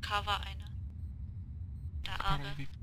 AFK war eine. Der Keine Ahnung, Arme. wie